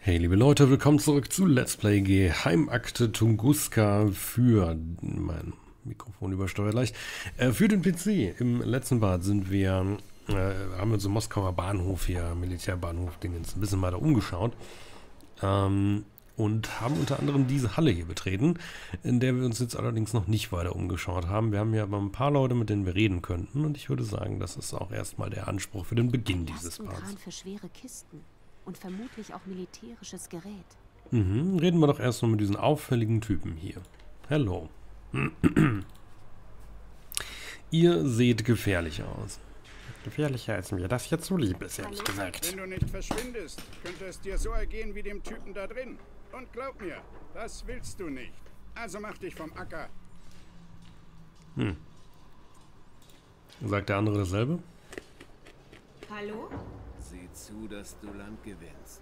Hey liebe Leute, willkommen zurück zu Let's Play Geheimakte Tunguska für mein Mikrofon übersteuert leicht. Für den PC. Im letzten Part haben wir uns im Moskauer Bahnhof hier, Militärbahnhof, Dingens, ein bisschen weiter umgeschaut. Und haben unter anderem diese Halle hier betreten, in der wir uns jetzt allerdings noch nicht weiter umgeschaut haben. Wir haben hier aber ein paar Leute, mit denen wir reden könnten. Und ich würde sagen, das ist auch erstmal der Anspruch für den Beginn dieses Parts. Für schwere Kisten. Und vermutlich auch militärisches Gerät. Reden wir doch erstmal mit diesen auffälligen Typen hier. Hallo. Ihr seht gefährlich aus. Gefährlicher als mir das jetzt so lieb ist, ehrlich gesagt. Wenn du nicht verschwindest, könnte es dir so ergehen wie dem Typen da drin. Und glaub mir, das willst du nicht. Also mach dich vom Acker. Sagt der andere dasselbe? Hallo? Sieh zu, dass du Land gewinnst.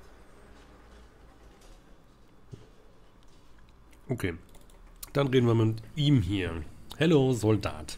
Okay. Dann reden wir mit ihm hier. Hallo, Soldat.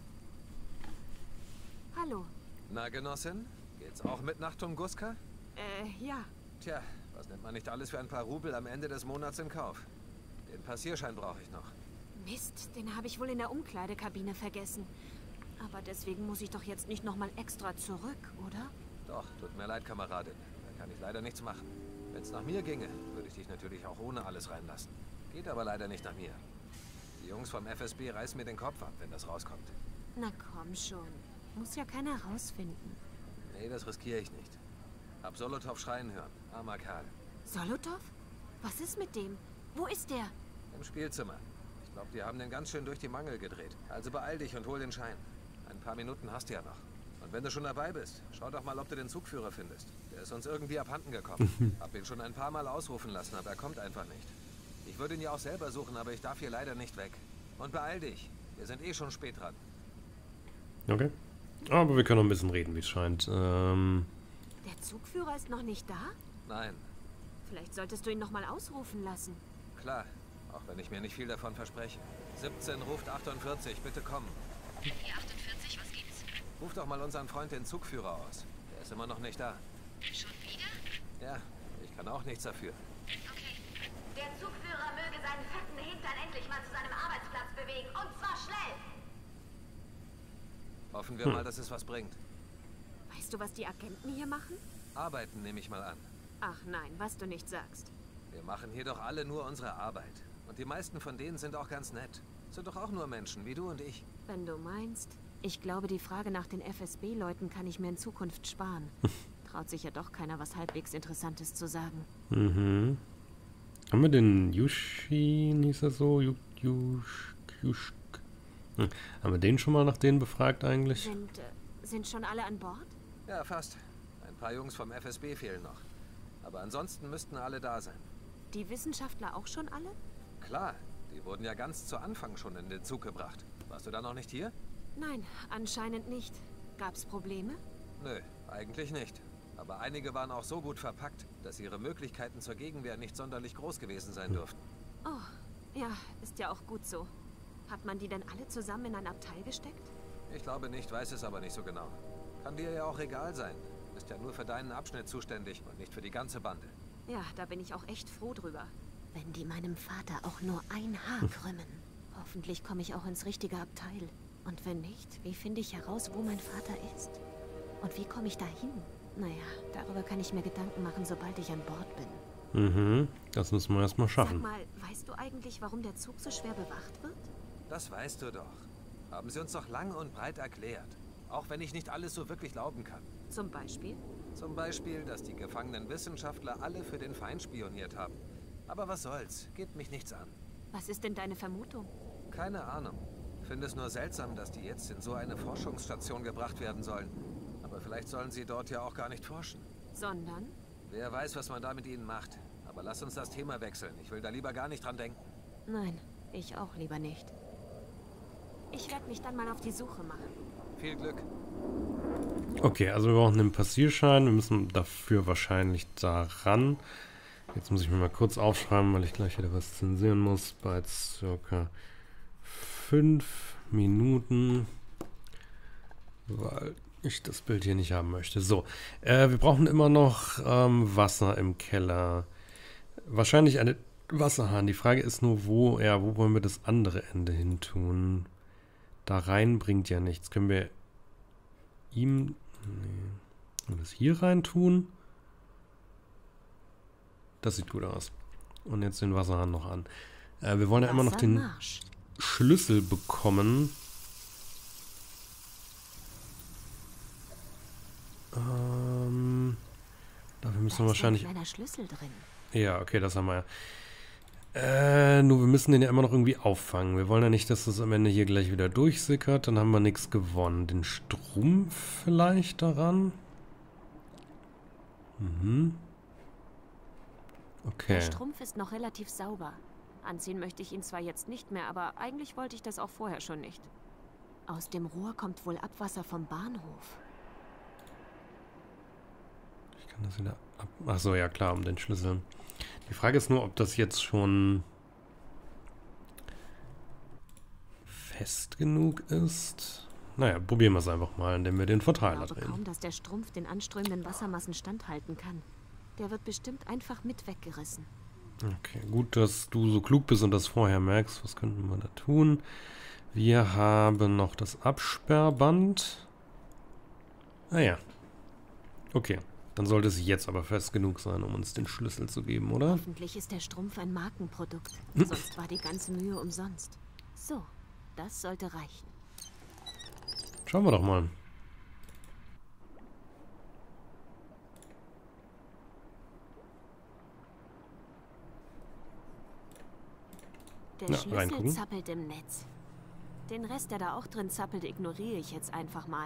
Hallo. Na, Genossin? Geht's auch mit nach Tunguska? Ja. Tja, was nimmt man nicht alles für ein paar Rubel am Ende des Monats in Kauf? Den Passierschein brauche ich noch. Mist, den habe ich wohl in der Umkleidekabine vergessen. Aber deswegen muss ich doch jetzt nicht nochmal extra zurück, oder? Doch, tut mir leid, Kameradin. Da kann ich leider nichts machen. Wenn es nach mir ginge, würde ich dich natürlich auch ohne alles reinlassen. Geht aber leider nicht nach mir. Die Jungs vom FSB reißen mir den Kopf ab, wenn das rauskommt. Na komm schon. Muss ja keiner rausfinden. Nee, das riskiere ich nicht. Hab Solotov schreien hören. Armer Kerl. Solotov? Was ist mit dem? Wo ist der? Im Spielzimmer. Ich glaube, die haben den ganz schön durch die Mangel gedreht. Also beeil dich und hol den Schein. Ein paar Minuten hast du ja noch. Und wenn du schon dabei bist, schau doch mal, ob du den Zugführer findest. Der ist uns irgendwie abhanden gekommen. Hab ihn schon ein paar Mal ausrufen lassen, aber er kommt einfach nicht. Ich würde ihn ja auch selber suchen, aber ich darf hier leider nicht weg. Und beeil dich. Wir sind eh schon spät dran. Okay. Aber wir können noch ein bisschen reden, wie es scheint. Der Zugführer ist noch nicht da? Nein. Vielleicht solltest du ihn nochmal ausrufen lassen. Klar. Auch wenn ich mir nicht viel davon verspreche. 17 ruft 48, bitte kommen. Hier 48, was gibt's? Ruf doch mal unseren Freund den Zugführer aus. Der ist immer noch nicht da. Schon wieder? Ja, ich kann auch nichts dafür. Okay. Der Zugführer möge seinen fetten Hintern endlich mal zu seinem Arbeitsplatz bewegen. Und zwar schnell! Hoffen wir mal, dass es was bringt. Weißt du, was die Agenten hier machen? Arbeiten nehme ich mal an. Ach nein, was du nicht sagst. Wir machen hier doch alle nur unsere Arbeit. Und die meisten von denen sind auch ganz nett. Sind doch auch nur Menschen, wie du und ich. Wenn du meinst. Ich glaube, die Frage nach den FSB-Leuten kann ich mir in Zukunft sparen. Traut sich ja doch keiner, was halbwegs Interessantes zu sagen. Haben wir den Yushin, hieß er so? Haben wir den schon mal nach denen befragt eigentlich? Sind schon alle an Bord? Ja, fast. Ein paar Jungs vom FSB fehlen noch. Aber ansonsten müssten alle da sein. Die Wissenschaftler auch schon alle? Klar, die wurden ja ganz zu Anfang schon in den Zug gebracht. Warst du da noch nicht hier? Nein, anscheinend nicht. Gab's Probleme? Nö, eigentlich nicht. Aber einige waren auch so gut verpackt, dass ihre Möglichkeiten zur Gegenwehr nicht sonderlich groß gewesen sein dürften. Oh, ja, ist ja auch gut so. Hat man die denn alle zusammen in ein Abteil gesteckt? Ich glaube nicht, weiß es aber nicht so genau. Kann dir ja auch egal sein. Bist ja nur für deinen Abschnitt zuständig und nicht für die ganze Bande. Ja, da bin ich auch echt froh drüber. Wenn die meinem Vater auch nur ein Haar krümmen. Hoffentlich komme ich auch ins richtige Abteil. Und wenn nicht, wie finde ich heraus, wo mein Vater ist? Und wie komme ich da hin? Naja, darüber kann ich mir Gedanken machen, sobald ich an Bord bin. Das müssen wir erstmal schaffen. Sag mal, weißt du eigentlich, warum der Zug so schwer bewacht wird? Das weißt du doch. Haben sie uns doch lang und breit erklärt. Auch wenn ich nicht alles so wirklich glauben kann. Zum Beispiel? Zum Beispiel, dass die gefangenen Wissenschaftler alle für den Feind spioniert haben. Aber was soll's, geht mich nichts an. Was ist denn deine Vermutung? Keine Ahnung. Finde es nur seltsam, dass die jetzt in so eine Forschungsstation gebracht werden sollen. Aber vielleicht sollen sie dort ja auch gar nicht forschen. Sondern? Wer weiß, was man da mit ihnen macht. Aber lass uns das Thema wechseln. Ich will da lieber gar nicht dran denken. Nein, ich auch lieber nicht. Ich werde mich dann mal auf die Suche machen. Viel Glück. Okay, also wir brauchen einen Passierschein. Wir müssen dafür wahrscheinlich da ran. Jetzt muss ich mir mal kurz aufschreiben, weil ich gleich wieder was zensieren muss. Bei circa 5 Minuten. Weil ich das Bild hier nicht haben möchte. So, wir brauchen immer noch Wasser im Keller. Wahrscheinlich eine Wasserhahn. Die Frage ist nur, wo wollen wir das andere Ende hin tun? Da rein bringt ja nichts. Können wir ihm... Nee. Wollen wir das hier rein tun? Das sieht gut aus. Und jetzt den Wasserhahn noch an. Wir wollen ja immer noch den Schlüssel bekommen. Dafür müssen wir wahrscheinlich... Da ist ein kleiner Schlüssel drin. Ja, okay, das haben wir ja. Nur wir müssen den ja immer noch irgendwie auffangen. Wir wollen ja nicht, dass das am Ende hier gleich wieder durchsickert. Dann haben wir nichts gewonnen. Den Strumpf vielleicht daran? Mhm. Okay. Der Strumpf ist noch relativ sauber. Anziehen möchte ich ihn zwar jetzt nicht mehr, aber eigentlich wollte ich das auch vorher schon nicht. Aus dem Rohr kommt wohl Abwasser vom Bahnhof. Ich kann das wieder ab... Achso, ja klar, um den Schlüssel. Die Frage ist nur, ob das jetzt schon fest genug ist. Naja, probieren wir es einfach mal, indem wir den Verteiler Ich glaube drehen. kaum, dass der Strumpf den anströmenden Wassermassen standhalten kann. Der wird bestimmt einfach mit weggerissen. Okay, gut, dass du so klug bist und das vorher merkst. Was könnten wir da tun? Wir haben noch das Absperrband. Ah ja. Okay, dann sollte es jetzt aber fest genug sein, um uns den Schlüssel zu geben, oder? Hoffentlich ist der Strumpf ein Markenprodukt. Sonst war die ganze Mühe umsonst. So, das sollte reichen. Schauen wir doch mal. Der Ja, Schlüssel reingucken. zappelt im Netz. Den Rest, der da auch drin zappelt, ignoriere ich jetzt einfach mal.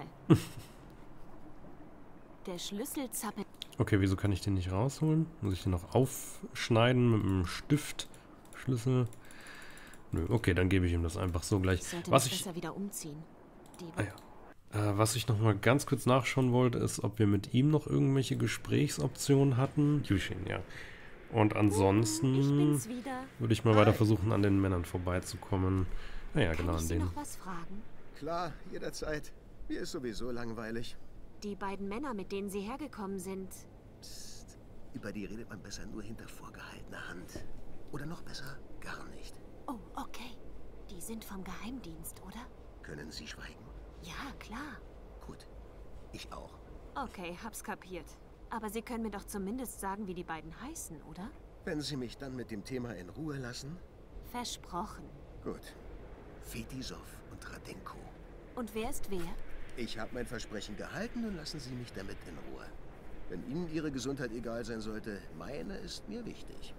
Der Schlüssel zappelt... Okay, wieso kann ich den nicht rausholen? Muss ich den noch aufschneiden mit einem Stiftschlüssel? Nö, okay, dann gebe ich ihm das einfach so gleich. Ich sollte Was mich ich, besser wieder umziehen. was ich noch mal ganz kurz nachschauen wollte, ist, ob wir mit ihm noch irgendwelche Gesprächsoptionen hatten. Yushin, ja. Und Ich ansonsten bin's wieder. würde ich mal weiter versuchen, an den Männern vorbeizukommen. Naja, genau, Kann ich an Sie denen. noch was fragen? Klar, jederzeit. Mir ist sowieso langweilig. Die beiden Männer, mit denen Sie hergekommen sind, Psst. Über die redet man besser nur hinter vorgehaltener Hand. Oder noch besser, gar nicht. oh, okay. Die sind vom Geheimdienst, oder? Können Sie schweigen? Ja, klar. Gut. Ich auch. Okay, hab's kapiert. Aber Sie können mir doch zumindest sagen, wie die beiden heißen, oder? Wenn Sie mich dann mit dem Thema in Ruhe lassen? Versprochen. Gut. Fetisov und Radenko. Und wer ist wer? Ich habe mein Versprechen gehalten und lassen Sie mich damit in Ruhe. Wenn Ihnen Ihre Gesundheit egal sein sollte, meine ist mir wichtig.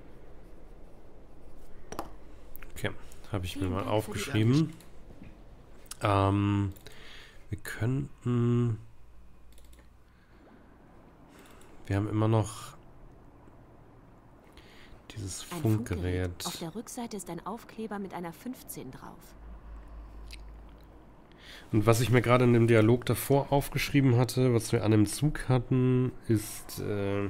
Okay, habe ich mir Vielen mal Dank für die aufgeschrieben. Wir könnten... Wir haben immer noch dieses Ein Funkgerät. Auf der Rückseite ist ein Aufkleber mit einer 15 drauf. Und was ich mir gerade in dem Dialog davor aufgeschrieben hatte, was wir an dem Zug hatten, ist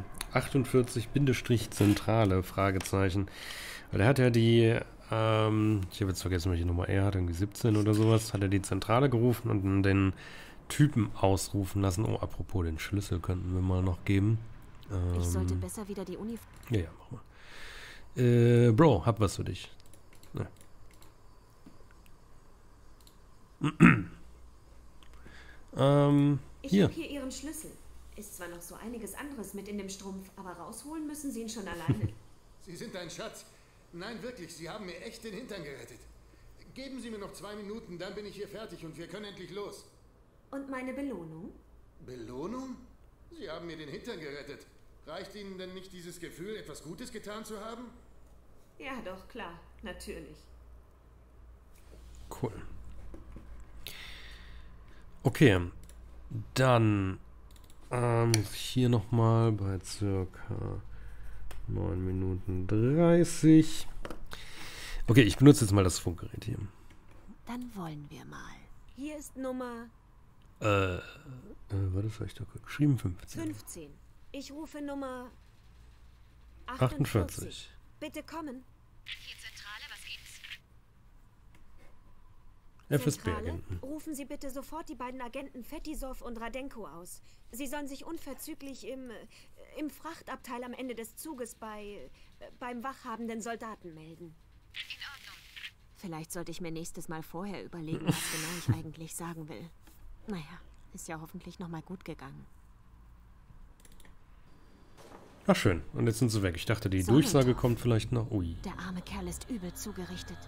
48-Zentrale, Fragezeichen. Weil er hat ja die, ich habe jetzt vergessen, welche Nummer er hat, irgendwie 17 oder sowas, hat er die Zentrale gerufen und dann den Typen ausrufen lassen. Oh, apropos, den Schlüssel könnten wir mal noch geben. Ich sollte besser wieder die Uniform... Ja, mach mal. Bro, hab was für dich. Ja. Ich Hier. habe hier Ihren Schlüssel. Ist zwar noch so einiges anderes mit in dem Strumpf, aber rausholen müssen Sie ihn schon alleine. Sie sind ein Schatz. Nein, wirklich, Sie haben mir echt den Hintern gerettet. Geben Sie mir noch 2 Minuten, dann bin ich hier fertig und wir können endlich los. Und meine Belohnung? Belohnung? Sie haben mir den Hintern gerettet. Reicht Ihnen denn nicht dieses Gefühl, etwas Gutes getan zu haben? Ja, doch, klar. Natürlich. Cool. Okay, dann hier nochmal bei circa 9 Minuten 30. Okay, ich benutze jetzt mal das Funkgerät hier. Dann wollen wir mal. Hier ist Nummer Warte, das habe ich doch geschrieben, 15. 15. Ich rufe Nummer 48. Bitte kommen. Hier Zentrale, was gibt's? FSB-Agenten. Rufen Sie bitte sofort die beiden Agenten Fetisov und Radenko aus. Sie sollen sich unverzüglich im Frachtabteil am Ende des Zuges beim wachhabenden Soldaten melden. In Ordnung. Vielleicht sollte ich mir nächstes Mal vorher überlegen, was genau ich eigentlich sagen will. Naja, ist ja hoffentlich nochmal gut gegangen. Ach schön, und jetzt sind sie weg. Ich dachte, die Durchsage kommt vielleicht noch. Ui. Der arme Kerl ist übel zugerichtet.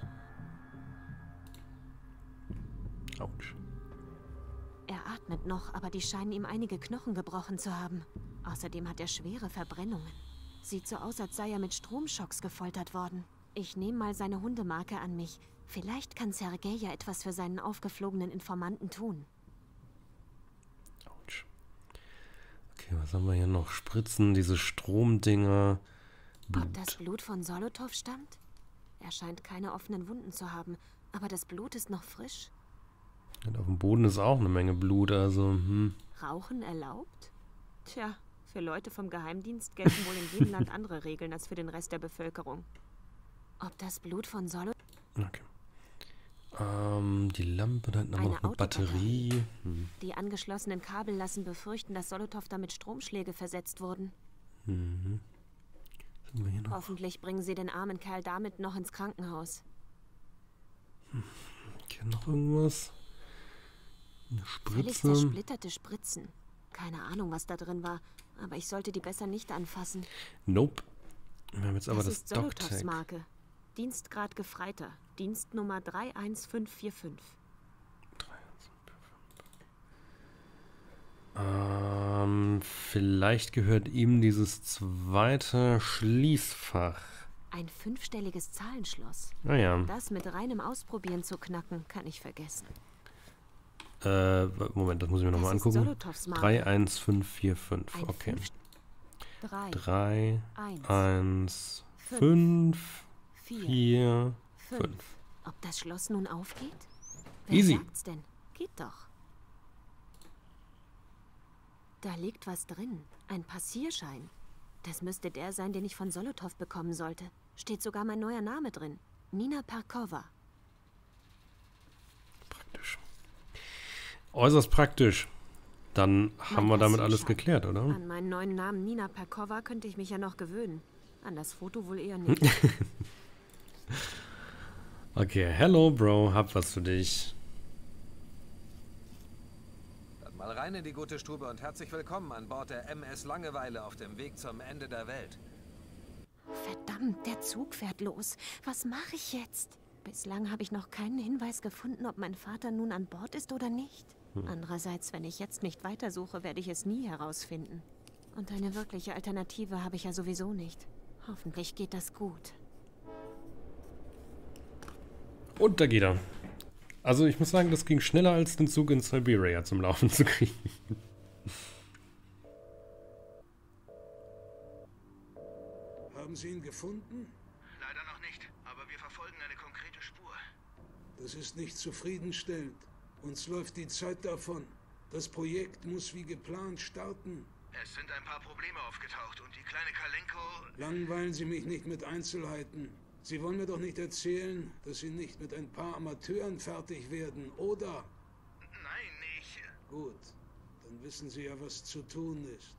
Autsch. Er atmet noch, aber die scheinen ihm einige Knochen gebrochen zu haben. Außerdem hat er schwere Verbrennungen. Sieht so aus, als sei er mit Stromschocks gefoltert worden. Ich nehme mal seine Hundemarke an mich. Vielleicht kann Sergej ja etwas für seinen aufgeflogenen Informanten tun. Autsch. Okay, was haben wir hier noch? Spritzen, diese Stromdinger. Blut. Ob das Blut von Solotov stammt? Er scheint keine offenen Wunden zu haben, aber das Blut ist noch frisch. Und auf dem Boden ist auch eine Menge Blut, also, Rauchen erlaubt? Tja, für Leute vom Geheimdienst gelten wohl in jedem Land andere Regeln als für den Rest der Bevölkerung. Ob das Blut von Solotov... Okay. Die Lampe, da hinten haben wir noch eine Batterie. Die angeschlossenen Kabel lassen befürchten, dass Solotov damit Stromschläge versetzt wurden. Mhm. Was haben wir hier noch? Hoffentlich bringen sie den armen Kerl damit noch ins Krankenhaus. Hier noch irgendwas? Eine Völlig Spritze. zersplitterte Spritzen. Keine Ahnung, was da drin war, aber ich sollte die besser nicht anfassen. Nope. Wir haben jetzt aber das ist Solotovs Doctag. Marke. Dienstgrad Gefreiter. Dienstnummer 31545. Vielleicht gehört ihm dieses zweite Schließfach. Ein 5-stelliges Zahlenschloss. Naja. Das mit reinem Ausprobieren zu knacken, kann ich vergessen. Moment, das muss ich mir nochmal Das ist angucken. Solotovs Marke. 31545. Ein Okay. 3, 3, 1, 1, 5, 4, 5. Ob das Schloss nun aufgeht? Wer Easy. sagt's denn? Geht doch. Da liegt was drin. Ein Passierschein. Das müsste der sein, den ich von Solotov bekommen sollte. Steht sogar mein neuer Name drin. Nina Perkova. Praktisch. Äußerst praktisch. Dann haben wir damit alles Passierschein. geklärt, oder? An meinen neuen Namen Nina Perkova könnte ich mich ja noch gewöhnen. An das Foto wohl eher nicht. Okay, hello Bro, hab was für dich. Dann mal rein in die gute Stube und herzlich willkommen an Bord der MS Langeweile auf dem Weg zum Ende der Welt. Verdammt, der Zug fährt los. Was mache ich jetzt? Bislang habe ich noch keinen Hinweis gefunden, ob mein Vater nun an Bord ist oder nicht. Andererseits, wenn ich jetzt nicht weitersuche, werde ich es nie herausfinden. Und eine wirkliche Alternative habe ich ja sowieso nicht. Hoffentlich geht das gut. Und da geht er. Also ich muss sagen, das ging schneller als den Zug in Siberia zum Laufen zu kriegen. Haben Sie ihn gefunden? Leider noch nicht, aber wir verfolgen eine konkrete Spur. Das ist nicht zufriedenstellend. Uns läuft die Zeit davon. Das Projekt muss wie geplant starten. Es sind ein paar Probleme aufgetaucht und die kleine Kalenko... Langweilen Sie mich nicht mit Einzelheiten. Sie wollen mir doch nicht erzählen, dass Sie nicht mit ein paar Amateuren fertig werden, oder? Nein, nicht. Gut, dann wissen Sie ja, was zu tun ist.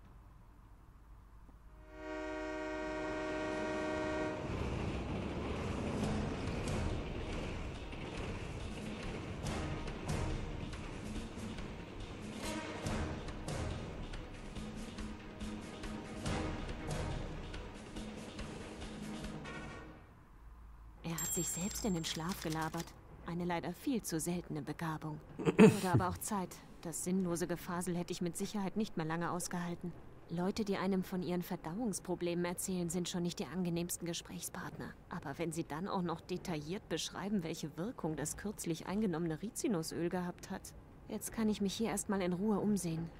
Er hat sich selbst in den Schlaf gelabert. Eine leider viel zu seltene Begabung. Wurde aber auch Zeit. Das sinnlose Gefasel hätte ich mit Sicherheit nicht mehr lange ausgehalten. Leute, die einem von ihren Verdauungsproblemen erzählen, sind schon nicht die angenehmsten Gesprächspartner. Aber wenn sie dann auch noch detailliert beschreiben, welche Wirkung das kürzlich eingenommene Rizinusöl gehabt hat. Jetzt kann ich mich hier erstmal in Ruhe umsehen.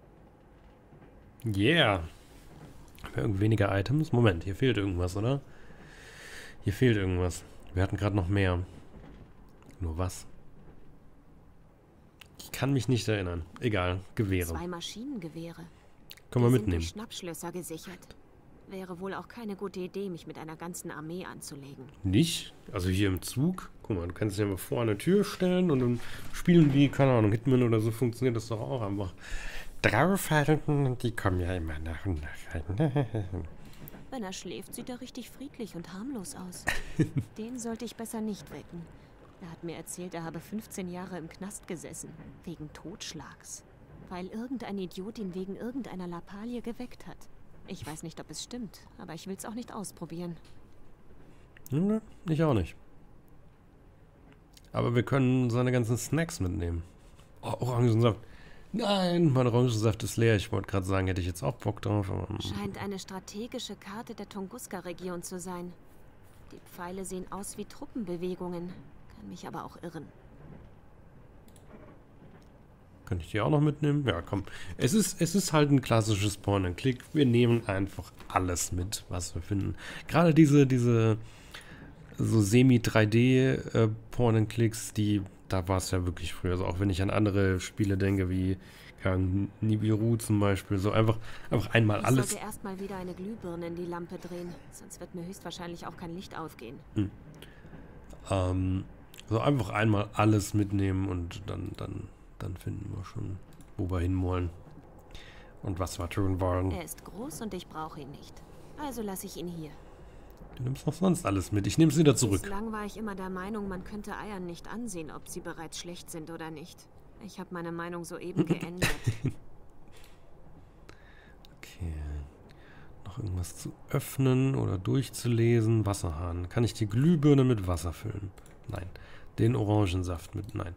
Yeah. Weniger Items. Moment, hier fehlt irgendwas, oder? Hier fehlt irgendwas. Wir hatten gerade noch mehr. Nur was? Ich kann mich nicht erinnern. Egal, Gewehre. 2 Maschinengewehre. Können wir Die sind mitnehmen. durch Schnappschlösser gesichert. Wäre wohl auch keine gute Idee, mich mit einer ganzen Armee anzulegen. Nicht? Also hier im Zug? Guck mal, du kannst dich ja mal vor eine Tür stellen und dann spielen wie, keine Ahnung, Hitman oder so, funktioniert das doch auch einfach. Draufhalten und die kommen ja immer nach und nach rein. Wenn er schläft, sieht er richtig friedlich und harmlos aus. Den sollte ich besser nicht wecken. Er hat mir erzählt, er habe 15 Jahre im Knast gesessen, wegen Totschlags. Weil irgendein Idiot ihn wegen irgendeiner Lappalie geweckt hat. Ich weiß nicht, ob es stimmt, aber ich will es auch nicht ausprobieren. Ja, ich auch nicht. Aber wir können seine ganzen Snacks mitnehmen. Oh, Orangensaft. Nein, mein Orangensaft ist leer. Ich wollte gerade sagen, hätte ich jetzt auch Bock drauf. Aber scheint eine strategische Karte der Tunguska-Region zu sein. Die Pfeile sehen aus wie Truppenbewegungen. Kann mich aber auch irren. Kann ich die auch noch mitnehmen? Ja, komm. Es ist halt ein klassisches Point-and-Click. Wir nehmen einfach alles mit, was wir finden. Gerade diese so Semi-3D Point-and-Clicks, da war es ja wirklich früher. Also auch wenn ich an andere Spiele denke, wie Nibiru zum Beispiel, so einfach einmal alles. Ich sollte erstmal wieder eine Glühbirne in die Lampe drehen, sonst wird mir höchstwahrscheinlich auch kein Licht aufgehen. So einfach einmal alles mitnehmen und dann finden wir schon, wo wir hin wollen und was wir tun wollen. Er ist groß und ich brauche ihn nicht. Also lasse ich ihn hier. Du nimmst noch sonst alles mit. Ich nehme es wieder zurück. Bislang war ich immer der Meinung, man könnte Eiern nicht ansehen, ob sie bereits schlecht sind oder nicht. Ich habe meine Meinung soeben geändert. Okay. Noch irgendwas zu öffnen oder durchzulesen. Wasserhahn. Kann ich die Glühbirne mit Wasser füllen? Nein. Den Orangensaft mit? Nein.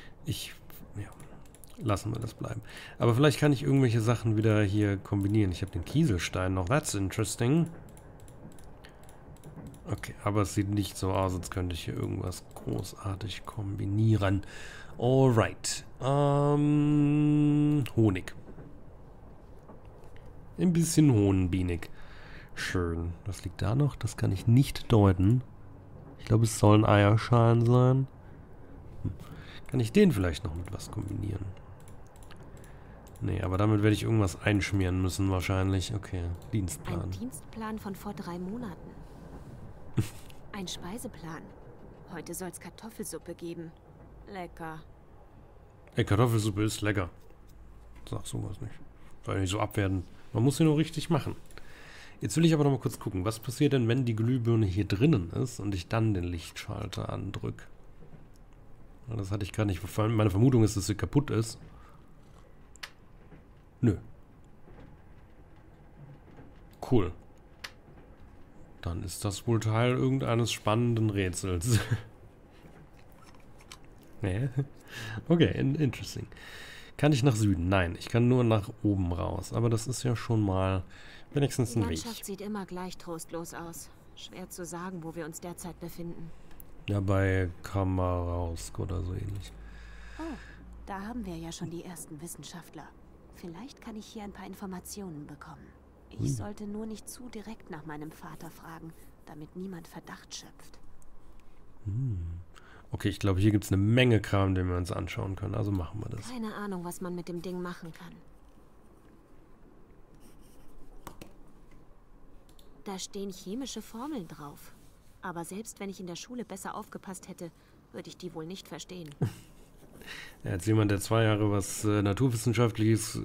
Lassen wir das bleiben. Aber vielleicht kann ich irgendwelche Sachen wieder hier kombinieren. Ich habe den Kieselstein noch. That's interesting. Okay, aber es sieht nicht so aus, als könnte ich hier irgendwas großartig kombinieren. Alright. Honig. Ein bisschen hohnbienig. Schön. Was liegt da noch? Das kann ich nicht deuten. Ich glaube, es sollen Eierschalen sein. Kann ich den vielleicht noch mit was kombinieren? Nee, aber damit werde ich irgendwas einschmieren müssen wahrscheinlich. Okay, Dienstplan. Ein Dienstplan von vor 3 Monaten. Ein Speiseplan. Heute soll es Kartoffelsuppe geben. Lecker. Ey, Kartoffelsuppe ist lecker. Sag sowas nicht. Soll nicht so abwerten. Man muss sie nur richtig machen. Jetzt will ich aber noch mal kurz gucken. Was passiert denn, wenn die Glühbirne hier drinnen ist und ich dann den Lichtschalter andrücke? Das hatte ich gar nicht. Meine Vermutung ist, dass sie kaputt ist. Nö. Cool. Dann ist das wohl Teil irgendeines spannenden Rätsels. Nee. Okay, interesting. Kann ich nach Süden? Nein, ich kann nur nach oben raus. Aber das ist ja schon mal wenigstens ein Weg. Die Landschaft sieht immer gleich trostlos aus. Schwer zu sagen, wo wir uns derzeit befinden. Ja, bei Kamarausk oder so ähnlich. Oh, da haben wir ja schon die ersten Wissenschaftler. Vielleicht kann ich hier ein paar Informationen bekommen. Ich sollte nur nicht zu direkt nach meinem Vater fragen, damit niemand Verdacht schöpft. Okay, ich glaube, hier gibt es eine Menge Kram, den wir uns anschauen können. Also machen wir das. Keine Ahnung, was man mit dem Ding machen kann. Da stehen chemische Formeln drauf. Aber selbst wenn ich in der Schule besser aufgepasst hätte, würde ich die wohl nicht verstehen. Als jemand, der 2 Jahre was Naturwissenschaftliches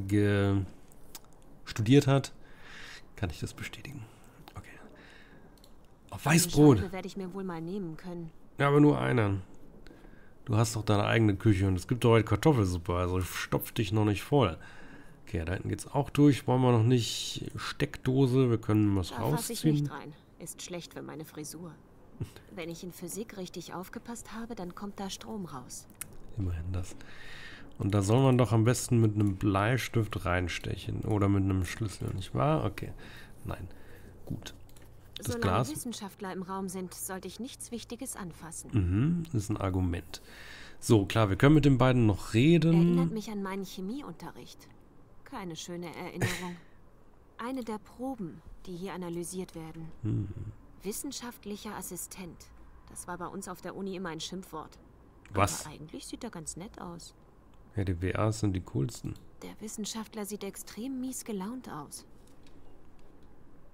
studiert hat, kann ich das bestätigen. Okay. Auf Weißbrot. Eine Scheibe werde ich mir wohl mal nehmen können. Ja, aber nur einer. Du hast doch deine eigene Küche und es gibt doch heute Kartoffelsuppe, also stopf dich noch nicht voll. Okay, da hinten geht's auch durch. Wollen wir noch nicht Steckdose? Wir können was rausziehen. Da fasse ich nicht rein. Ist schlecht für meine Frisur. Wenn ich in Physik richtig aufgepasst habe, dann kommt da Strom raus. Immerhin das. Und da soll man doch am besten mit einem Bleistift reinstechen. Oder mit einem Schlüssel, nicht wahr? Okay. Nein. Gut. Das Solange Glas. Wissenschaftler im Raum sind, sollte ich nichts Wichtiges anfassen. Mhm, das ist ein Argument. So, klar, wir können mit den beiden noch reden. Erinnert mich an meinen Chemieunterricht. Keine schöne Erinnerung. Eine der Proben, die hier analysiert werden. Wissenschaftlicher Assistent. Das war bei uns auf der Uni immer ein Schimpfwort. Was? Aber eigentlich sieht er ganz nett aus. Ja, die WAs sind die coolsten. Der Wissenschaftler sieht extrem mies gelaunt aus.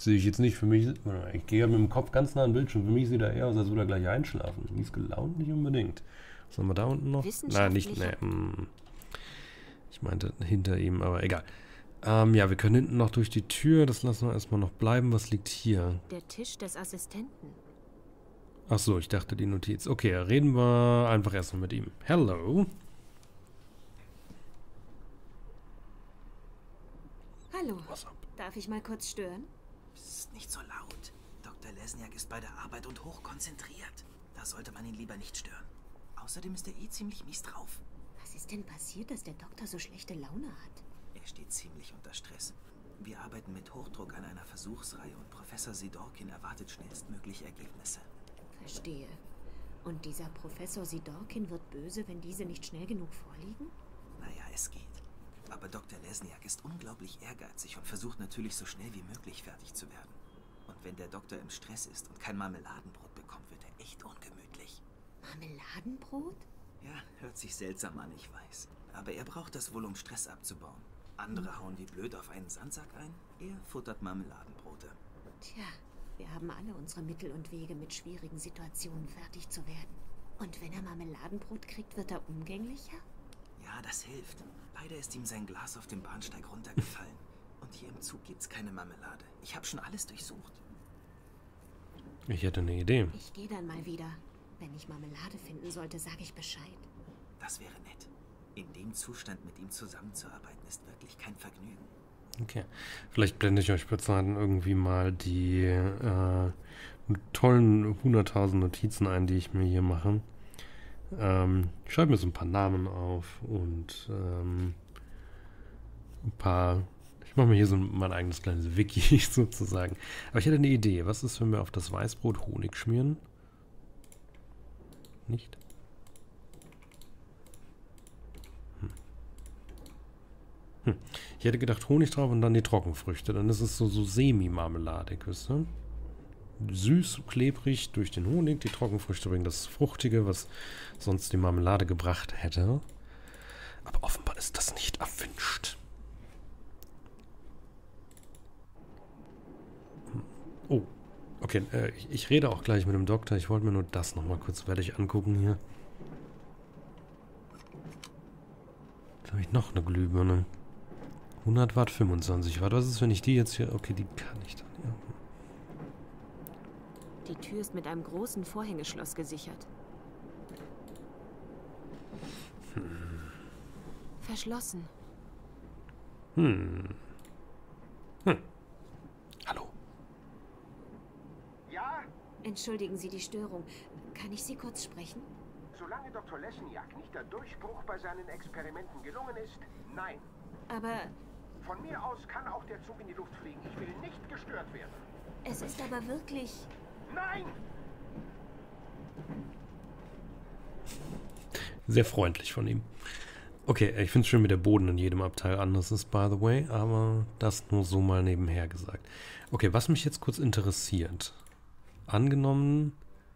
sehe ich jetzt nicht. Für mich, ich gehe mit dem Kopf ganz nah an den Bildschirm. Für mich sieht er eher aus, als würde er gleich einschlafen. Mies gelaunt nicht unbedingt. Was haben wir da unten noch? Nein, nicht, ne. Ich meinte hinter ihm, aber egal. Ja, wir können hinten noch durch die Tür. Das lassen wir erstmal noch bleiben. Was liegt hier? Der Tisch des Assistenten. Ach so, ich dachte die Notiz. Okay, reden wir einfach erstmal mit ihm. Hello. Hallo. Darf ich mal kurz stören? Psst, nicht so laut. Dr. Lesniak ist bei der Arbeit und hochkonzentriert. Da sollte man ihn lieber nicht stören. Außerdem ist er ziemlich mies drauf. Was ist denn passiert, dass der Doktor so schlechte Laune hat? Er steht ziemlich unter Stress. Wir arbeiten mit Hochdruck an einer Versuchsreihe und Professor Sidorkin erwartet schnellstmöglich Ergebnisse. Verstehe. Und dieser Professor Sidorkin wird böse, wenn diese nicht schnell genug vorliegen? Naja, es geht. Aber Dr. Lesniak ist unglaublich ehrgeizig und versucht natürlich so schnell wie möglich fertig zu werden. Und wenn der Doktor im Stress ist und kein Marmeladenbrot bekommt, wird er echt ungemütlich. Marmeladenbrot? Ja, hört sich seltsam an, ich weiß. Aber er braucht das wohl, um Stress abzubauen. Andere hauen wie blöd auf einen Sandsack ein, er futtert Marmeladenbrote. Tja, wir haben alle unsere Mittel und Wege, mit schwierigen Situationen fertig zu werden. Und wenn er Marmeladenbrot kriegt, wird er umgänglicher? Ja, das hilft. Leider ist ihm sein Glas auf dem Bahnsteig runtergefallen. Und hier im Zug gibt's keine Marmelade. Ich habe schon alles durchsucht. Ich hätte eine Idee. Ich gehe dann mal wieder. Wenn ich Marmelade finden sollte, sage ich Bescheid. Das wäre nett. In dem Zustand mit ihm zusammenzuarbeiten, ist wirklich kein Vergnügen. Okay. Vielleicht blende ich euch kurz dann irgendwie mal die tollen 100.000 Notizen ein, die ich mir hier mache. Ich schreibe mir so ein paar Namen auf und ein paar... Ich mache mir hier so mein eigenes kleines Wiki sozusagen. Aber ich hätte eine Idee. Was ist, wenn wir auf das Weißbrot Honig schmieren? Nicht? Ich hätte gedacht Honig drauf und dann die Trockenfrüchte. Dann ist es so semi-marmeladig, wisst ihr? Süß, klebrig durch den Honig. Die Trockenfrüchte bringen das Fruchtige, was sonst die Marmelade gebracht hätte. Aber offenbar ist das nicht erwünscht. Oh, okay. Ich rede auch gleich mit dem Doktor. Ich wollte mir nur das nochmal kurz fertig angucken hier. Jetzt habe ich noch eine Glühbirne. 100 Watt, 25 Watt. Was ist, wenn ich die jetzt hier... Okay, die kann ich dann, ja. Die Tür ist mit einem großen Vorhängeschloss gesichert. Verschlossen. Hallo. Ja? Entschuldigen Sie die Störung. Kann ich Sie kurz sprechen? Solange Dr. Lesniak nicht der Durchbruch bei seinen Experimenten gelungen ist, nein. Aber... Von mir aus kann auch der Zug in die Luft fliegen. Ich will nicht gestört werden. Es ist aber wirklich... Nein! Sehr freundlich von ihm. Okay, ich finde es schön, wie der Boden in jedem Abteil anders ist, by the way, aber das nur so mal nebenher gesagt. Okay, was mich jetzt kurz interessiert. Angenommen,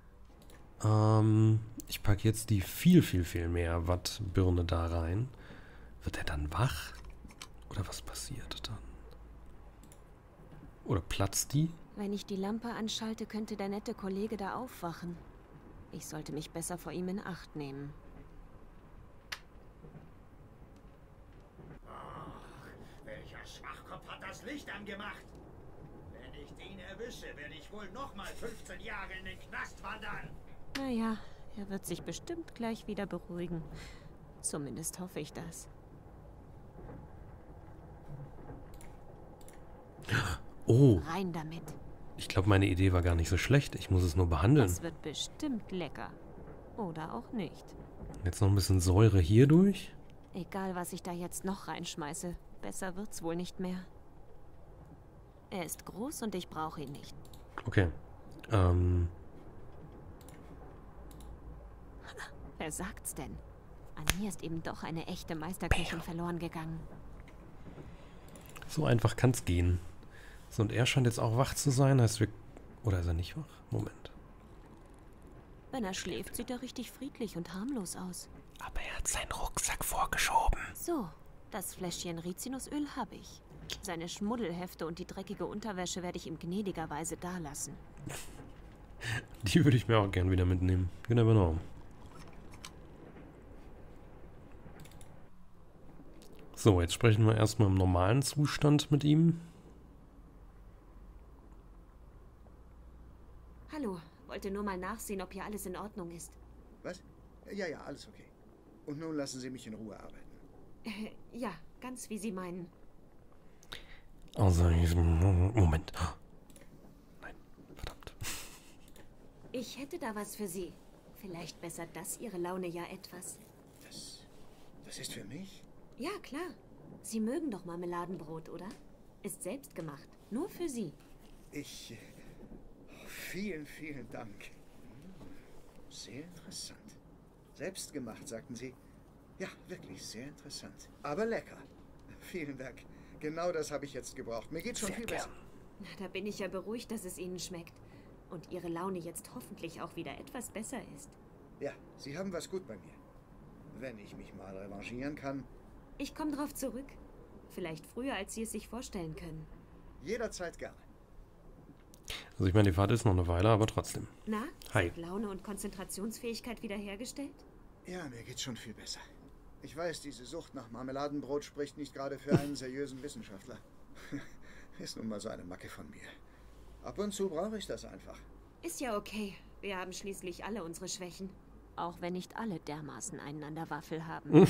ich packe jetzt die viel mehr Watt Birne da rein. Wird er dann wach? Oder was passiert dann? Oder platzt die? Wenn ich die Lampe anschalte, könnte der nette Kollege da aufwachen. Ich sollte mich besser vor ihm in Acht nehmen. Welcher Schwachkopf hat das Licht angemacht? Wenn ich den erwische, werde ich wohl nochmal 15 Jahre in den Knast wandern. Naja, er wird sich bestimmt gleich wieder beruhigen. Zumindest hoffe ich das. Oh. Rein damit. Ich glaube, meine Idee war gar nicht so schlecht. Ich muss es nur behandeln. Das wird bestimmt lecker. Oder auch nicht. Jetzt noch ein bisschen Säure hier durch. Egal, was ich da jetzt noch reinschmeiße, besser wird's wohl nicht mehr. Er ist groß und ich brauche ihn nicht. Okay. Wer sagt's denn? An mir ist eben doch eine echte Meisterköchin verloren gegangen. So einfach kann's gehen. So, und er scheint jetzt auch wach zu sein. Heißt, wir... Oder ist er nicht wach? Moment. Wenn er schläft, sieht er richtig friedlich und harmlos aus. Aber er hat seinen Rucksack vorgeschoben. So, das Fläschchen Rizinusöl habe ich. Seine Schmuddelhefte und die dreckige Unterwäsche werde ich ihm gnädigerweise dalassen. Die würde ich mir auch gern wieder mitnehmen. You never know. So, jetzt sprechen wir erstmal im normalen Zustand mit ihm. Hallo, wollte nur mal nachsehen, ob hier alles in Ordnung ist. Was? Ja, alles okay. Und nun lassen Sie mich in Ruhe arbeiten. Ja, ganz wie Sie meinen. Also, Moment. Nein, verdammt. Ich hätte da was für Sie. Vielleicht bessert das Ihre Laune ja etwas. Das ist für mich? Ja, klar. Sie mögen doch Marmeladenbrot, oder? Ist selbst gemacht. Nur für Sie. Vielen, vielen Dank. Sehr interessant. Selbst gemacht, sagten Sie. Ja, wirklich sehr interessant. Aber lecker. Vielen Dank. Genau das habe ich jetzt gebraucht. Mir geht schon viel besser. Na, da bin ich ja beruhigt, dass es Ihnen schmeckt. Und Ihre Laune jetzt hoffentlich auch wieder etwas besser ist. Ja, Sie haben was gut bei mir. Wenn ich mich mal revanchieren kann. Ich komme drauf zurück. Vielleicht früher, als Sie es sich vorstellen können. Jederzeit gerne. Also ich meine, die Fahrt ist noch eine Weile, aber trotzdem. Na? Hi. Sind Laune und Konzentrationsfähigkeit wiederhergestellt? Ja, mir geht's schon viel besser. Ich weiß, diese Sucht nach Marmeladenbrot spricht nicht gerade für einen seriösen Wissenschaftler. Ist nun mal so eine Macke von mir. Ab und zu brauche ich das einfach. Ist ja okay. Wir haben schließlich alle unsere Schwächen. Auch wenn nicht alle dermaßen einen an der Waffel haben.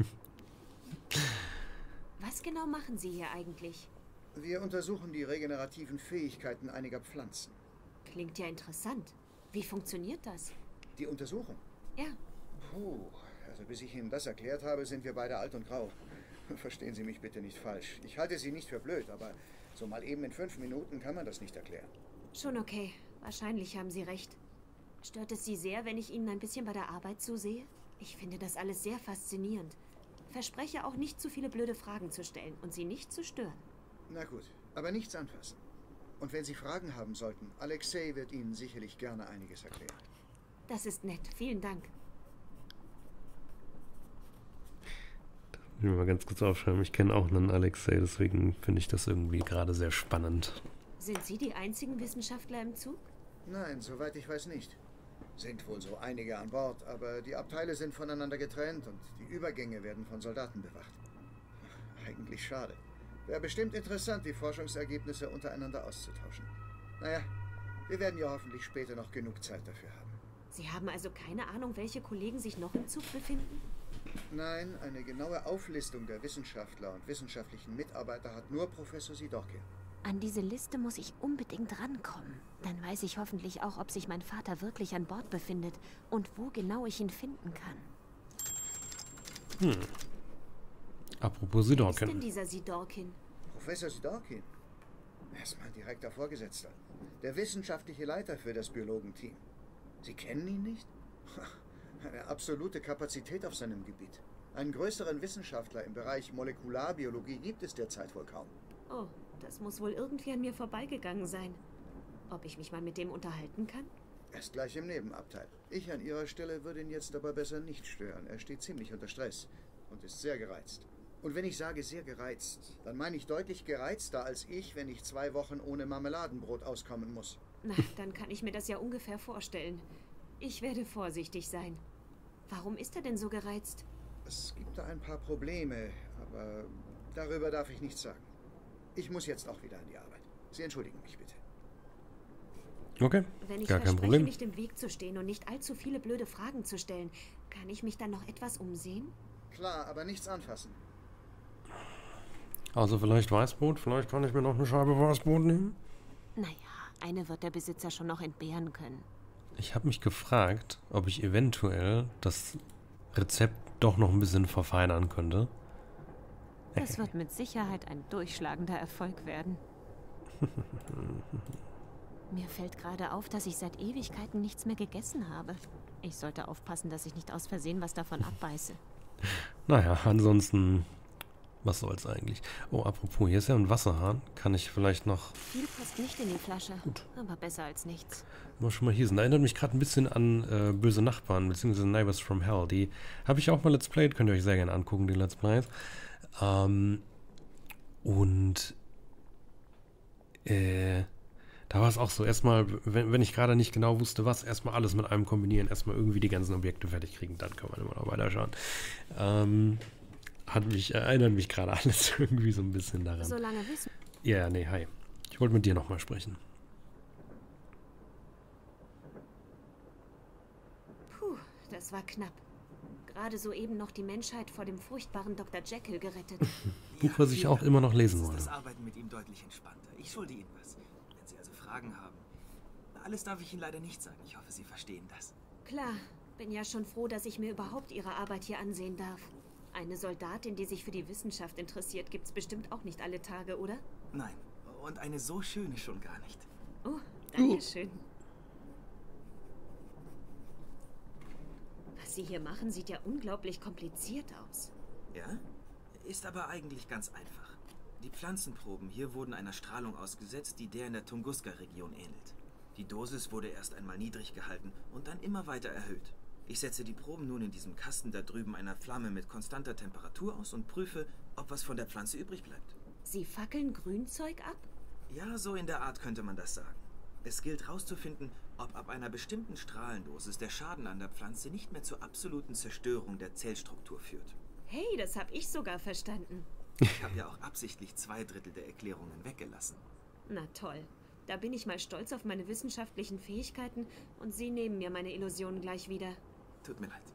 Was genau machen Sie hier eigentlich? Wir untersuchen die regenerativen Fähigkeiten einiger Pflanzen. Klingt ja interessant. Wie funktioniert das? Die Untersuchung? Ja. Puh, also bis ich Ihnen das erklärt habe, sind wir beide alt und grau. Verstehen Sie mich bitte nicht falsch. Ich halte Sie nicht für blöd, aber so mal eben in 5 Minuten kann man das nicht erklären. Schon okay. Wahrscheinlich haben Sie recht. Stört es Sie sehr, wenn ich Ihnen ein bisschen bei der Arbeit zusehe? Ich finde das alles sehr faszinierend. Verspreche auch nicht zu viele blöde Fragen zu stellen und Sie nicht zu stören. Na gut, aber nichts anfassen. Und wenn Sie Fragen haben sollten, Alexei wird Ihnen sicherlich gerne einiges erklären. Das ist nett. Vielen Dank. Ich will mal ganz kurz aufschreiben. Ich kenne auch einen Alexei, deswegen finde ich das irgendwie gerade sehr spannend. Sind Sie die einzigen Wissenschaftler im Zug? Nein, soweit ich weiß nicht. Sind wohl so einige an Bord, aber die Abteile sind voneinander getrennt und die Übergänge werden von Soldaten bewacht. Eigentlich schade. Wäre bestimmt interessant, die Forschungsergebnisse untereinander auszutauschen. Naja, wir werden ja hoffentlich später noch genug Zeit dafür haben. Sie haben also keine Ahnung, welche Kollegen sich noch im Zug befinden? Nein, eine genaue Auflistung der Wissenschaftler und wissenschaftlichen Mitarbeiter hat nur Professor Sidorkin. An diese Liste muss ich unbedingt rankommen. Dann weiß ich hoffentlich auch, ob sich mein Vater wirklich an Bord befindet und wo genau ich ihn finden kann. Apropos Wer ist Sidorkin. denn dieser Sidorkin? Professor Sidorkin? Er ist mein direkter Vorgesetzter. Der wissenschaftliche Leiter für das Biologenteam. Sie kennen ihn nicht? Eine absolute Kapazität auf seinem Gebiet. Einen größeren Wissenschaftler im Bereich Molekularbiologie gibt es derzeit wohl kaum. Oh, das muss wohl irgendwie an mir vorbeigegangen sein. Ob ich mich mal mit dem unterhalten kann? Er ist gleich im Nebenabteil. Ich an Ihrer Stelle würde ihn jetzt aber besser nicht stören. Er steht ziemlich unter Stress und ist sehr gereizt. Und wenn ich sage sehr gereizt, dann meine ich deutlich gereizter als ich, wenn ich 2 Wochen ohne Marmeladenbrot auskommen muss. Na, dann kann ich mir das ja ungefähr vorstellen. Ich werde vorsichtig sein. Warum ist er denn so gereizt? Es gibt da ein paar Probleme, aber darüber darf ich nichts sagen. Ich muss jetzt auch wieder an die Arbeit. Sie entschuldigen mich bitte. Okay, Wenn ich gar kein verspreche, Problem. nicht im Weg zu stehen und nicht allzu viele blöde Fragen zu stellen, kann ich mich dann noch etwas umsehen? Klar, aber nichts anfassen. Also vielleicht Weißbrot, vielleicht kann ich mir noch eine Scheibe Weißbrot nehmen. Naja, eine wird der Besitzer schon noch entbehren können. Ich habe mich gefragt, ob ich eventuell das Rezept doch noch ein bisschen verfeinern könnte. Das wird mit Sicherheit ein durchschlagender Erfolg werden. Mir fällt gerade auf, dass ich seit Ewigkeiten nichts mehr gegessen habe. Ich sollte aufpassen, dass ich nicht aus Versehen was davon abbeiße. Naja, ansonsten, was soll's eigentlich? Oh, apropos, hier ist ja ein Wasserhahn. Kann ich vielleicht noch... Viel passt nicht in die Flasche, aber besser als nichts. Mal schon mal hier sind. Erinnert mich gerade ein bisschen an Böse Nachbarn, beziehungsweise Neighbors from Hell. Die habe ich auch mal Let's Played, könnt ihr euch sehr gerne angucken, die Let's Plays. Und da war es auch so, erstmal, wenn ich gerade nicht genau wusste, was, erstmal alles mit einem kombinieren, erstmal irgendwie die ganzen Objekte fertig kriegen, dann kann man immer noch weiterschauen. Erinnert mich gerade alles irgendwie so ein bisschen daran. So lange wissen. Ja, nee, hi. Ich wollte mit dir nochmal sprechen. Puh, das war knapp. Gerade soeben noch die Menschheit vor dem furchtbaren Dr. Jekyll gerettet. Buch, was ich auch immer noch lesen Das wollte. ist das Arbeiten mit ihm deutlich entspannter. Ich schulde Ihnen was, wenn Sie also Fragen haben. Alles darf ich Ihnen leider nicht sagen. Ich hoffe, Sie verstehen das. Klar, bin ja schon froh, dass ich mir überhaupt Ihre Arbeit hier ansehen darf. Eine Soldatin, die sich für die Wissenschaft interessiert, gibt's bestimmt auch nicht alle Tage, oder? Nein, und eine so schöne schon gar nicht. Oh, danke schön. Was Sie hier machen, sieht ja unglaublich kompliziert aus. Ja? Ist aber eigentlich ganz einfach. Die Pflanzenproben hier wurden einer Strahlung ausgesetzt, die der in der Tunguska-Region ähnelt. Die Dosis wurde erst einmal niedrig gehalten und dann immer weiter erhöht. Ich setze die Proben nun in diesem Kasten da drüben einer Flamme mit konstanter Temperatur aus und prüfe, ob was von der Pflanze übrig bleibt. Sie fackeln Grünzeug ab? Ja, so in der Art könnte man das sagen. Es gilt herauszufinden, ob ab einer bestimmten Strahlendosis der Schaden an der Pflanze nicht mehr zur absoluten Zerstörung der Zellstruktur führt. Hey, das habe ich sogar verstanden. Ich habe ja auch absichtlich 2/3 der Erklärungen weggelassen. Na toll. Da bin ich mal stolz auf meine wissenschaftlichen Fähigkeiten und Sie nehmen mir meine Illusionen gleich wieder. Tut mir leid.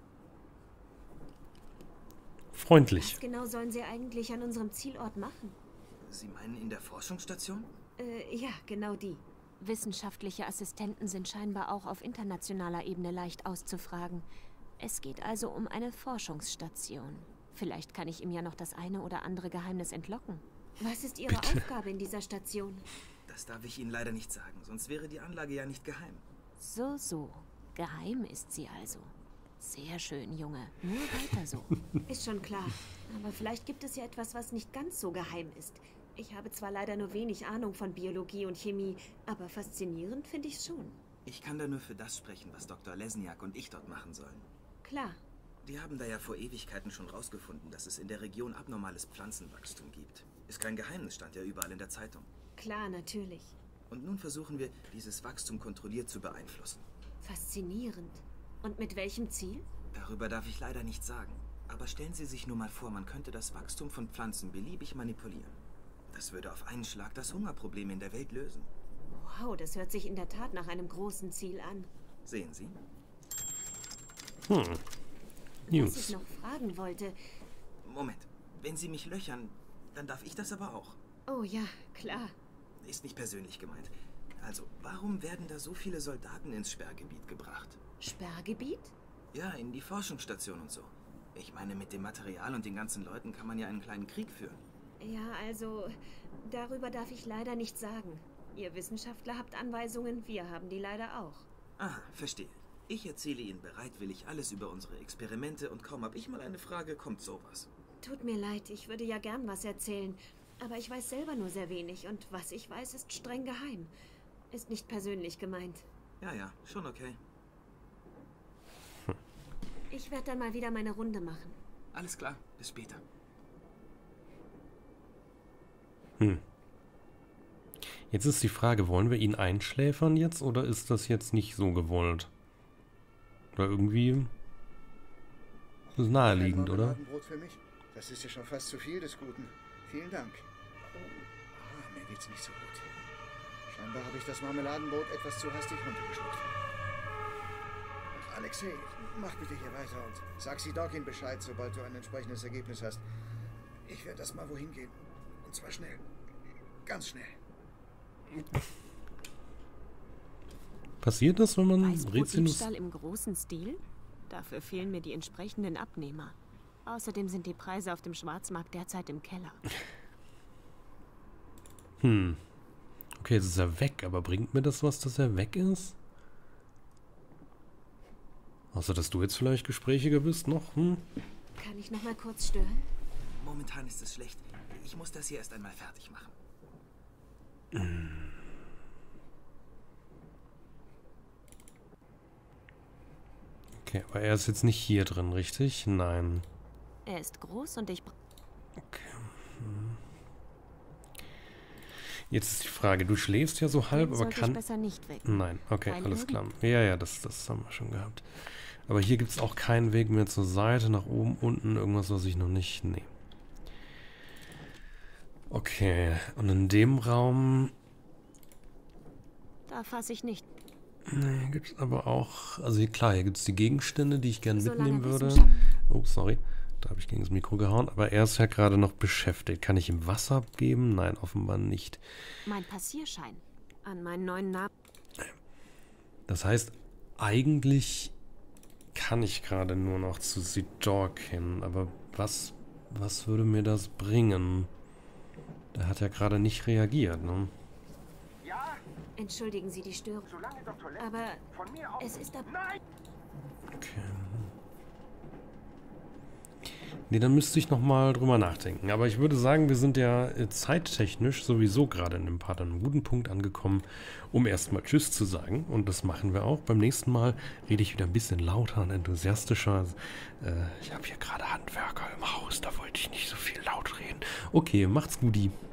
Freundlich. Was genau sollen Sie eigentlich an unserem Zielort machen? Sie meinen in der Forschungsstation? Ja, genau die. Wissenschaftliche Assistenten sind scheinbar auch auf internationaler Ebene leicht auszufragen. Es geht also um eine Forschungsstation. Vielleicht kann ich ihm ja noch das eine oder andere Geheimnis entlocken. Was ist Ihre Aufgabe in dieser Station? Das darf ich Ihnen leider nicht sagen, sonst wäre die Anlage ja nicht geheim. So. Geheim ist sie also. Sehr schön, Junge. Nur weiter so. Ist schon klar. Aber vielleicht gibt es ja etwas, was nicht ganz so geheim ist. Ich habe zwar leider nur wenig Ahnung von Biologie und Chemie, aber faszinierend finde ich es schon. Ich kann da nur für das sprechen, was Dr. Lesniak und ich dort machen sollen. Klar. Die haben da ja vor Ewigkeiten schon rausgefunden, dass es in der Region abnormales Pflanzenwachstum gibt. Ist kein Geheimnis, stand ja überall in der Zeitung. Klar, natürlich. Und nun versuchen wir, dieses Wachstum kontrolliert zu beeinflussen. Faszinierend. Und mit welchem Ziel? Darüber darf ich leider nichts sagen. Aber stellen Sie sich nur mal vor, man könnte das Wachstum von Pflanzen beliebig manipulieren. Das würde auf einen Schlag das Hungerproblem in der Welt lösen. Wow, das hört sich in der Tat nach einem großen Ziel an. Sehen Sie? Was ich noch fragen wollte... Moment, wenn Sie mich löchern, dann darf ich das aber auch. Oh ja, klar. Ist nicht persönlich gemeint. Also, warum werden da so viele Soldaten ins Sperrgebiet gebracht? Sperrgebiet? Ja, in die Forschungsstation und so. Ich meine, mit dem Material und den ganzen Leuten kann man ja einen kleinen Krieg führen. Ja, also, darüber darf ich leider nichts sagen. Ihr Wissenschaftler habt Anweisungen, wir haben die leider auch. Aha, verstehe. Ich erzähle Ihnen bereitwillig alles über unsere Experimente und kaum habe ich mal eine Frage, kommt sowas. Tut mir leid, ich würde ja gern was erzählen. Aber ich weiß selber nur sehr wenig und was ich weiß, ist streng geheim. Ist nicht persönlich gemeint. Ja, schon okay. Ich werde dann mal wieder meine Runde machen. Alles klar, bis später. Jetzt ist die Frage, wollen wir ihn einschläfern jetzt oder ist das jetzt nicht so gewollt? Oder irgendwie ist es naheliegend, oder? Marmeladenbrot für mich? Das ist ja schon fast zu viel des Guten. Vielen Dank. Mir geht's nicht so gut. Scheinbar habe ich das Marmeladenbrot etwas zu hastig runtergeschluckt. Ach, Alexei, mach bitte hier weiter und sag sie Dawkins Bescheid, sobald du ein entsprechendes Ergebnis hast. Ich werde erst mal wohin gehen. Und zwar schnell. Ganz schnell. Passiert das, wenn man Weißbrot-Diebstahl im großen Stil? Dafür fehlen mir die entsprechenden Abnehmer. Außerdem sind die Preise auf dem Schwarzmarkt derzeit im Keller. Okay, jetzt ist er weg, aber bringt mir das was, dass er weg ist? Außer, dass du jetzt vielleicht gesprächiger bist noch, Kann ich noch mal kurz stören? Momentan ist es schlecht. Ich muss das hier erst einmal fertig machen. Okay, aber er ist jetzt nicht hier drin, richtig? Nein. Er ist groß und ich... Okay. Jetzt ist die Frage, du schläfst ja so halb, aber kann... besser nicht wecken. Nein, okay, Kein alles Weg? klar. Ja, das haben wir schon gehabt. Aber hier gibt es auch keinen Weg mehr zur Seite, nach oben, unten, irgendwas, was ich noch nicht... Nee. Okay, und in dem Raum... Da fasse ich nicht. Nee, gibt es aber auch... Also hier, klar, hier gibt es die Gegenstände, die ich gerne mitnehmen würde. Wissenschaft- Oh, sorry. Da habe ich gegen das Mikro gehauen. Aber er ist ja gerade noch beschäftigt. Kann ich ihm Wasser geben? Nein, offenbar nicht. Mein Passierschein. An meinen neuen Namen. Das heißt, eigentlich kann ich gerade nur noch zu Sidork hin. Aber was würde mir das bringen? Der hat ja gerade nicht reagiert, ne? Entschuldigen Sie die Störung. Aber es ist da... Okay. Nee, dann müsste ich nochmal drüber nachdenken. Aber ich würde sagen, wir sind ja zeittechnisch sowieso gerade in dem Part an einem guten Punkt angekommen, um erstmal Tschüss zu sagen. Und das machen wir auch. Beim nächsten Mal rede ich wieder ein bisschen lauter und enthusiastischer. Ich habe hier gerade Handwerker im Haus, da wollte ich nicht so viel laut reden. Okay, macht's gut.